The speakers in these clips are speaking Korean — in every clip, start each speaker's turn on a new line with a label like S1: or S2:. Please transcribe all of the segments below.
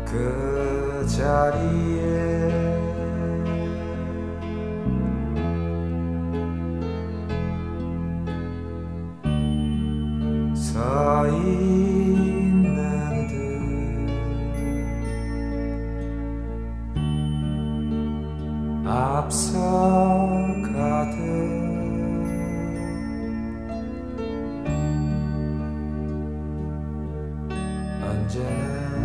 S1: 그 자리에 서 있는 듯 앞서가듯 언제나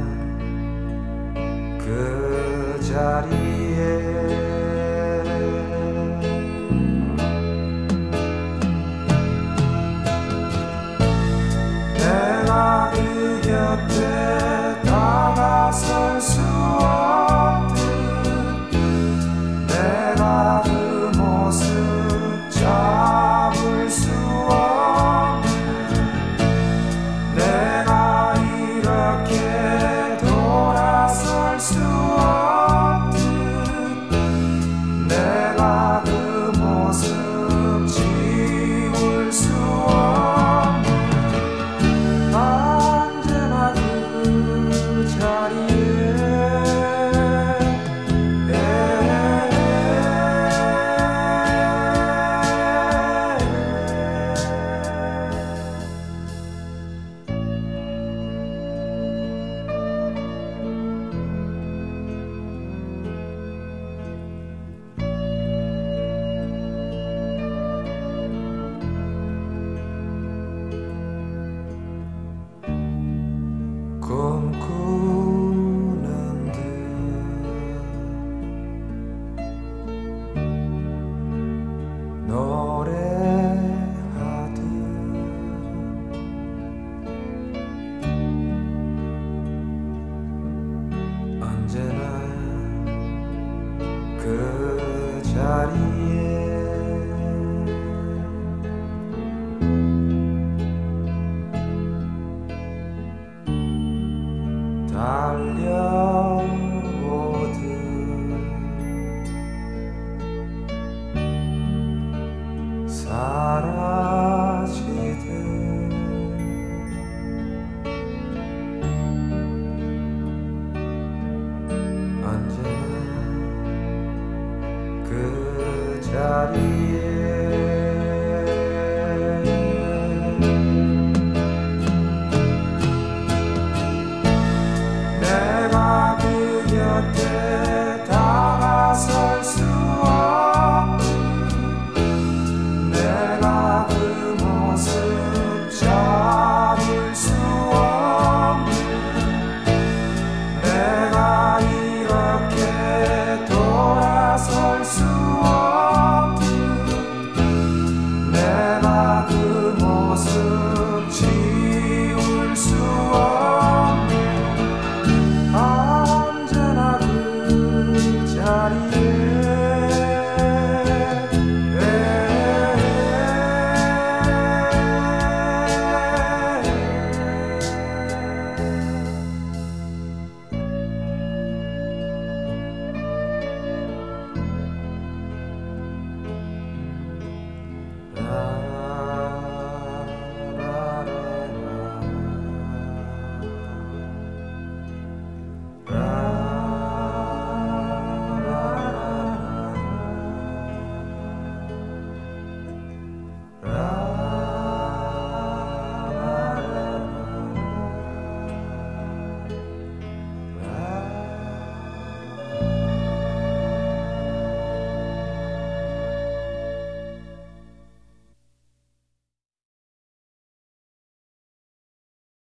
S1: 그 자리에 내가 그 곁에 다가설 수 없듯 내가 그 모습 잡을 수 없는 내가 이렇게 돌아설 수 없듯 내가 그 모습 지울 수 없는 언제나 그 자리에 꿈꾸는 듯 노래하듯 언제나 그 자리에 달려오듯 사라지듯 언제나 그 자리에 내가 그 곁에 다가설 수 없듯 내가 그 모습 잡을 수 없는 내가 이렇게 돌아설 수 없듯 내가 그 모습